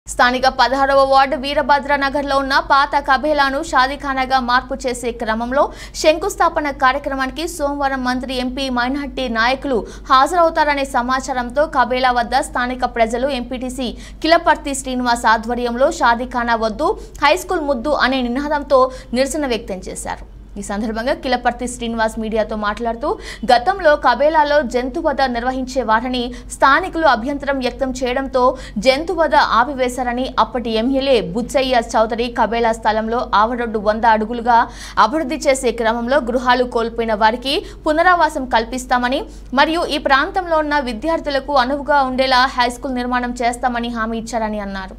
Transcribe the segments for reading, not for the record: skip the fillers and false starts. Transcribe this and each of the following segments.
స్థానిక 16వ వార్డు వీరభద్ర నగర్లో ఉన్న పాత కబేలాను షాదీఖానాగా మార్పు చేసే క్రమంలో శంకుస్థాపన కార్యక్రమానికి సోమవారం మంత్రి ఎంపీ మైనార్టీ నాయకులు హాజరవుతారనే సమాచారంతో కబేలా వద్ద స్థానిక ప్రజలు ఎంపీటీసీ కిలపర్తి శ్రీనివాస్ ఆధ్వర్యంలో షాదీఖానా వద్దు హైస్కూల్ ముద్దు అనే నినాదంతో నిరసన వ్యక్తం చేశారు। ఈ సందర్భంగా కిలపర్తి శ్రీనివాస్ మీడియాతో మాట్లాడుతూ గతంలో కబేలాలో జంతువధ నిర్వహించేవారని స్థానికులు అభ్యంతరం వ్యక్తం చేయడంతో జంతువధ ఆపివేశారని అప్పటి ఎమ్మెల్యే బుచ్చయ్య చౌదరి కబేలా స్థలంలో ఆవరొడ్డు 100 అడుగులుగా అభివృద్ధి చేసే క్రమంలో గృహాలు కోల్పోయిన వారికి పునరావాసం కల్పిస్తామని మరియు ఈ ప్రాంతంలో ఉన్న విద్యార్థులకు అనువుగా ఉండేలా హైస్కూల్ నిర్మాణం చేస్తామని హామీ ఇచ్చారని అన్నారు।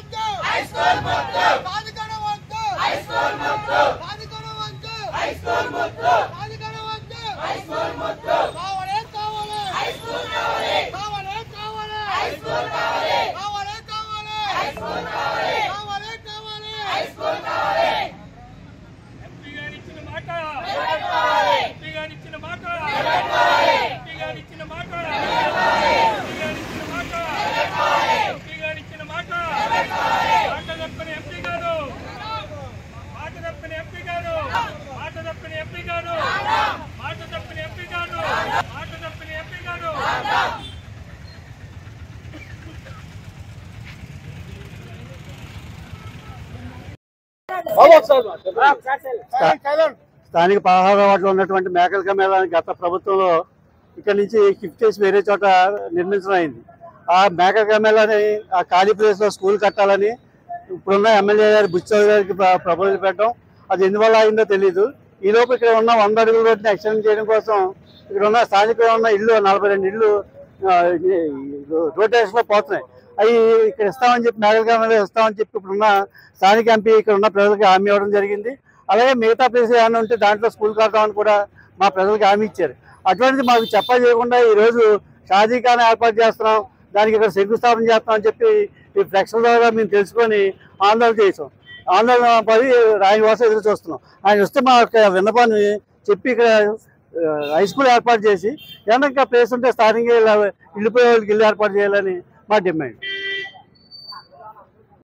స్థానిక 16వ వార్డులో ఉన్నటువంటి మేకల కబేలాని గత ప్రభుత్వంలో ఇక్కడ నుంచి షిఫ్ట్ చేసి వేరే చోట నిర్మించడం అయింది। ఆ మేకల కబేలాని ఆ ఖాళీ ప్లేస్ లో స్కూల్ కట్టాలని ఇప్పుడున్న ఎమ్మెల్యే గారి బుచ్చయ్య గారికి ప్రపోజల్ పెట్టడం, అది ఎందువల్ల అయిందో తెలియదు। ఈ లోపు ఇక్కడ ఉన్న 100 అడుగుల రోడ్డుని ఎక్స్టెండ్ చేయడం కోసం ఇక్కడ ఉన్న స్థానికంగా ఉన్న ఇల్లు 42 ఇల్లు రోడ్ లో పోతున్నాయి। అవి ఇక్కడ ఇస్తామని చెప్పి మేకల కబేలా ఇస్తామని చెప్పి ఇప్పుడున్న స్థానిక ఎంపీ ఇక్కడ ఉన్న ప్రజలకు హామీ ఇవ్వడం జరిగింది। అలాగే మిగతా ప్లేస్ ఏమైనా ఉంటే దాంట్లో స్కూల్ కడతామని కూడా మా ప్రజలకు హామీ ఇచ్చారు। అటువంటిది మాకు చేయకుండా ఈరోజు షాదీఖానా ఏర్పాటు చేస్తున్నాం, దానికి ఇక్కడ శంకుస్థాపన చేస్తాం అని చెప్పి ఈ ఫ్లెక్స్ల ద్వారా మేము తెలుసుకొని ఆందోళన చేసాం। ఆందోళన పడి ఆయన కోసం ఎదురు చూస్తున్నాం। ఆయన వస్తే మా విన్నపాన్ని చెప్పి ఇక్కడ హై స్కూల్ ఏర్పాటు చేసి ఏమన్నా ఇంకా ప్లేస్ ఉంటే స్థానికంగా ఇల్లు పోయే వాళ్ళకి ఇల్లు ఏర్పాటు చేయాలని మా డిమాండ్।